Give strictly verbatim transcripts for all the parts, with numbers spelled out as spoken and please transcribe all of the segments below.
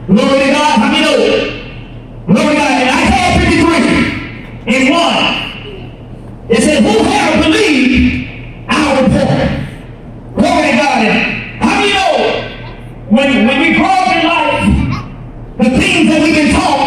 Glory to God. How many know it? Glory to God. In Isaiah fifty-three and one, it said, who have believed our report? Glory to God. How many know when, when we grow up in life, the things that we've been taught,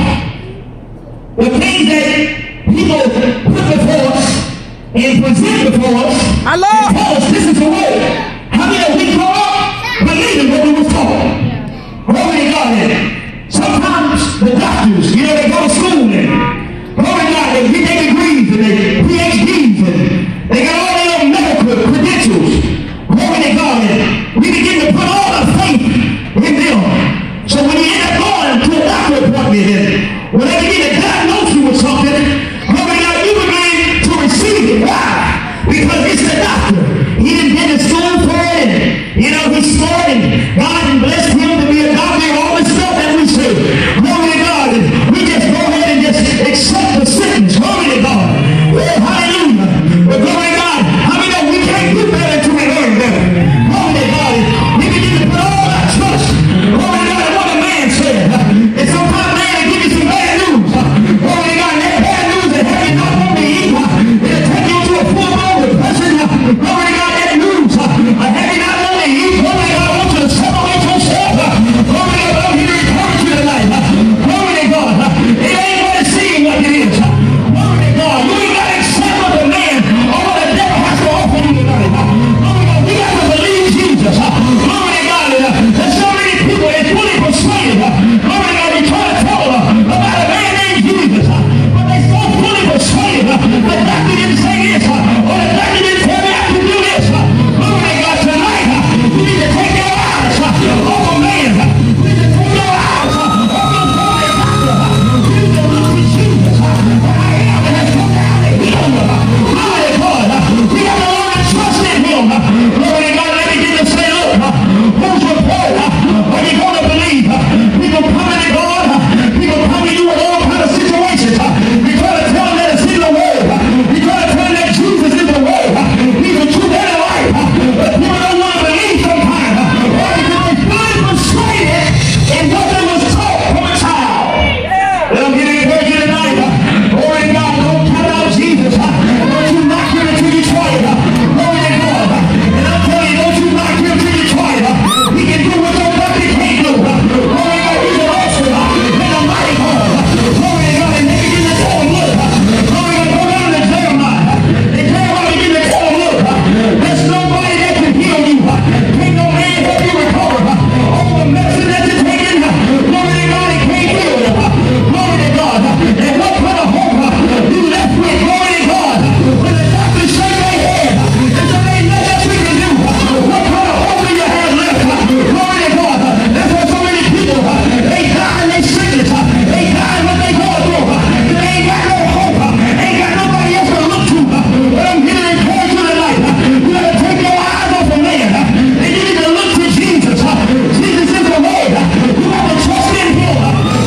the things that people put before us and present before us, and tell us this is the way. How many know we grow up believing what we were taught? Glory to God. Sometimes the doctors, you know, they go to school and glory to God, they get their degrees and their P H Ds and they got all their own medical credentials. Glory to God. And we begin to put all our faith in them. So when you end up going to a doctor appointment and when they begin to diagnose you with something, glory to God, you begin to receive it. Why? Because it's the doctor. He didn't get to school for it, and you know, he's smart, and God has blessed him to be a doctor, all this stuff that we say. Glory to God. And we just go ahead and just accept the sickness. Glory to God. Oh, hallelujah. But glory to God. How many know we can't do better until we learn better? Glory to God. We begin to put all our trust. Glory to God. And what a man said. And sometimes man will give you some bad news. Glory to God. And that bad news that have you not on the eat. It'll take you to a full-blown depression. Glory to God. That news. I have you not on the eat. Glory to God. I want you to separate yourself. Glory to God. I'm here to encourage you tonight. Glory to God. It ain't what it seems like it is. Glory to God. You ain't got to accept what the man or what the devil has to offer you tonight. Glory to God. We got to believe Jesus. Glory to God. There's so many people that's fully persuaded. Glory to God. They try to tell about a man named Jesus. But they so fully persuaded. The doctor didn't say this. Or the doctor didn't tell me I can do this. Glory to God. Tonight, you need to take your eyes off a man. You need to take your eyes off your family doctor. You need to look at Jesus. I am and has come down to heal you. Glory to God. We got to learn to trust in him. Glory to God. Let me get to say, look, whose report are you going to believe? People coming to God. People coming to you with all kinds of situations. You try to tell them that it's in the word. You try to tell them that Jesus is the word. He's the truth and the life. But people don't want to believe sometimes. Why? Because they're fully persuaded in what they was taught from a child. Let them get encouraged tonight. Glory to God. Don't count out Jesus. Don't you knock him until you try it. Glory to God. And I'm telling you, don't you knock him until you try it. He can do what your doctor can't do. Glory to God. He's an awesome and a mighty God. Glory to God. And they begin to tell him, look. Glory to God. Go down to Jeremiah. And Jeremiah begin to tell him, look. There's nobody that can heal you. Can't no man help you recover. All the medicine that you're taking. Glory to God. It can't heal you. Glory to God. And what kind of hope you left with? Glory to God. When the doctors shake their head and say ain't nothing that we can do. What kind of hope do you have left? Glory to God. That's why so many people, they die in their sickness. They die in what they go through. They ain't got no hope. Ain't got nobody else to look to. But I'm here to encourage you tonight. You got to take your eyes off of man. And you need to look to Jesus. Jesus is the way. You have to trust in him.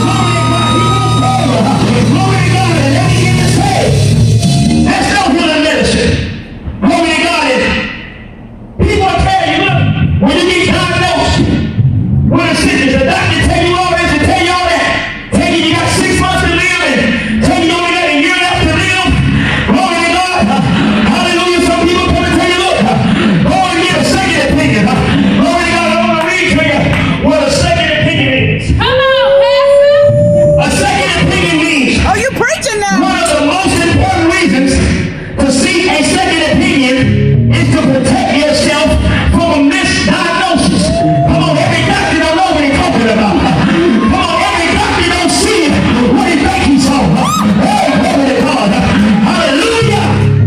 Glory to God. He will save you. Glory to God. And let me get this say. That's no healing medicine. Glory to God. People tell you, look, when you get diagnosed with a sickness, the doctor tell you all this and tell you all that. Tell you you got six months to live and tell you you only got a year left to live. Glory to God. Hallelujah. Some people come and tell you, look, go and get a second opinion. Glory to God. I want to read to you what a second opinion is. Come on, Pastor. A second opinion means Oh, you preaching now? one of the most important reasons to seek a second opinion is to protect yourself from a misdiagnosis. Come on, every doctor don't know what he's talking about. Come on, every doctor don't see what he thinks he saw. Oh, glory to God. Hallelujah.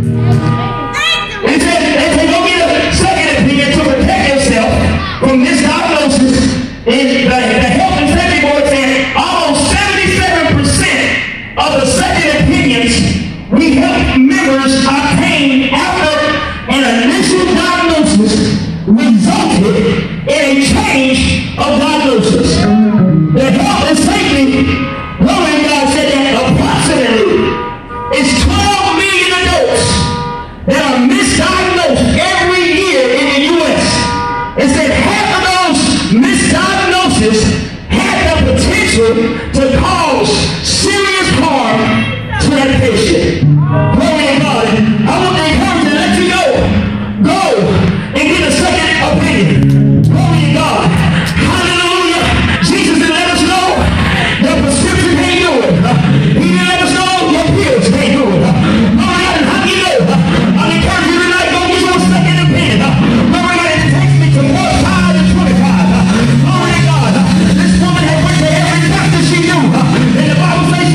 It says, it says go get a second opinion to protect yourself from misdiagnosis. And the, the Health and Safety Board said almost seventy-seven percent of the second opinions we help members obtain after an initial diagnosis resulted in a change of diagnosis. The Health and Safety, glory to God, said that approximately it's twelve million adults that are misdiagnosed every year in the U S It said half of those misdiagnoses had the potential cancer to cause serious harm to that patient. Glory to God. I want to encourage you to let you know. Go and get a second opinion. Glory to God. Hallelujah. Jesus didn't let us know your prescription can't do it. He didn't let us know your pills can't do it. Glory to God. And how do you know? I'll encourage you tonight. Go get your second opinion. Glory to God. It takes me to more time than twenty-five. Glory to God. This woman had went to every doctor she knew. And the Bible says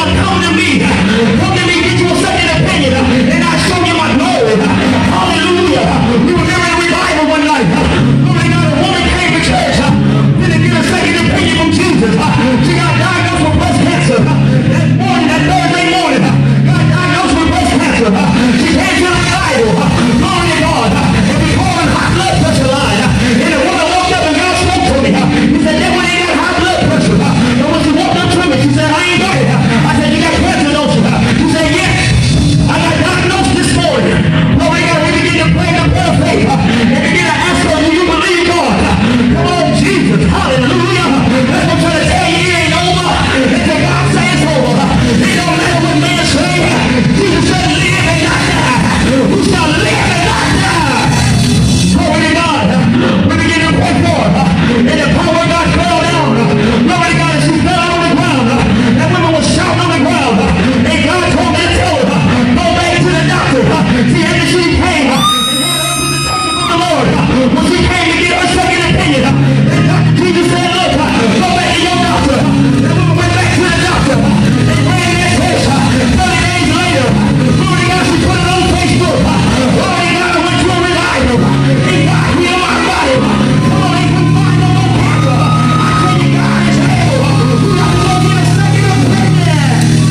come to me. Come to me, get you a second opinion, and I'll show you my glory. Hallelujah. We were there in a revival one night. Glory to God, a woman came to church. Didn't get a second opinion from Jesus. She got diagnosed with breast cancer. That morning, that Thursday morning, got diagnosed with breast cancer. She came to the Bible. Glory to God. And we called her high blood pressure line. And the woman walked up and God spoke to me. He said, that one ain't got high blood pressure. And when she walked up to me, she said, I ain't got it. I said, you got cancer, don't you? She said, yes. I got diagnosed this morning. Glory to God, we begin to pray the prayer of faith. And begin to ask her, do you believe God? Come on, Jesus. Hallelujah. That's what I'm trying to tell you. It ain't over. Until God says it's over. It don't matter what man say. Jesus said, live and not die. We shall live and not die. Glory to God. We begin to pray for her. And the power of God fell down. Glory to God. And she fell on the ground. That woman was shouting on the ground. And God told me to tell her, go back to the doctor. See, after she came, and the Lord, when she came to get her second opinion, and Doctor Jesus said, look, go back to your doctor. The woman went back to the doctor. And ran that test. thirty days later, glory to God, she put it on Facebook. Glory to God, I went to a revival. And God healed my body. Come on, they couldn't find no more cancer. I tell you, God is able. You got to go get a second opinion.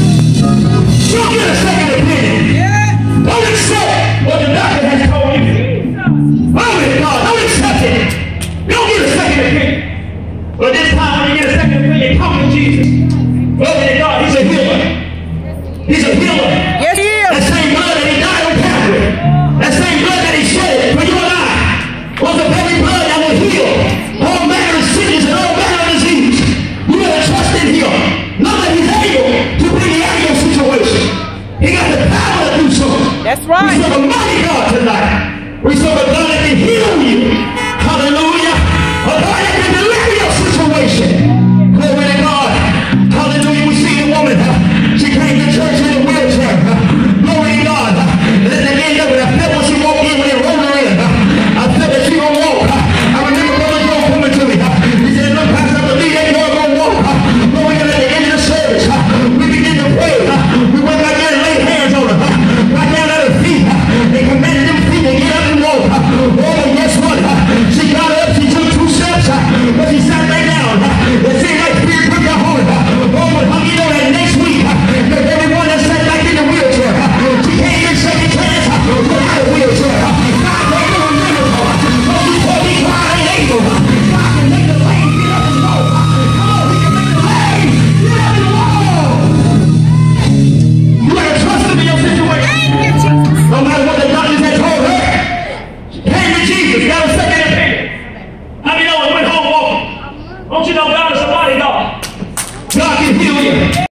Go get a second opinion. Don't accept what the doctor has told you. Glory to God, don't accept it. Don't get a second opinion. But this time when you get a second opinion, come to Jesus. Glory to God, he's a healer. He's a healer. Yes, he is. That same blood that he died on Calvary, that same blood that he shed for you and I, was the very blood that will heal all manner of sickness and all manner of disease. You gotta trust in him. Know that he's able to bring you out of your situation. He got the power to do so. That's right. We serve a mighty God tonight. We serve a God that can heal you. Hallelujah. A God that can deliver your situation. Glory to God. Hallelujah. We see the woman. She came to church in a wheelchair. Glory to God. And at the end of it, I felt when she walked in, when they rolled her in, I felt that she gonna walk. I remember Brother Joe coming to me. He said, look, Pastor, I believe that girl gonna walk. Glory to God. At the end of the service, we begin to pray. We went back there and laid hands on her. Right down at her feet. They commanded them feet to get up and walk. Oh, but guess what? She got up, she took two steps, but she sat back down. It seemed like fear took her heart. Oh, but how you know that next week, that everyone that sat back in the wheelchair, she can't even shake a chance without a wheelchair. God, they don't remember her. Oh, she told me God ain't able. God can make the lame get up and walk. Come on, he can make the lame get up and walk. You gotta trust him in your situation. No matter what the doctors had told her. She came to Jesus, got a second opinion. How many know it went home walking? Don't you know God is a mighty God? God can heal you.